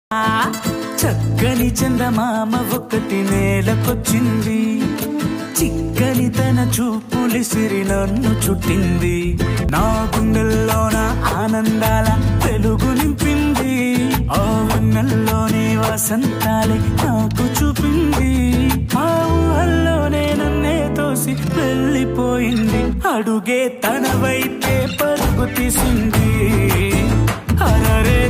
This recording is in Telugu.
చక్కని చందమామ ఒకటి నేలకొచ్చింది, చిక్కని తన చూపులిసిరి నన్ను చుట్టింది, నా గుండెల్లోన ఆనందాల వెలుగు నింపింది, ఆ వెన్నెల్లోనే వసంతాలే నాకు చూపింది, ఆ ఊహల్లోనే నన్నే తోసి వెళ్ళిపోయింది, అడుగే తన వైపే పరుగు తీసింది, అరరే